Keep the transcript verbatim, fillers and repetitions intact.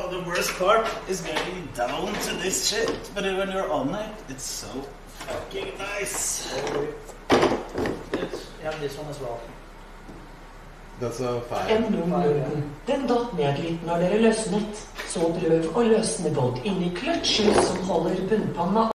Oh, the worst part is getting down to this shit. But when you're on it, it's so fucking nice. Yeah, this one as well. That's a five. En Norden. Den datt ned litt når dere løsnet. Så prøv å løsne godt inni kløtsjen som holder bunnpanna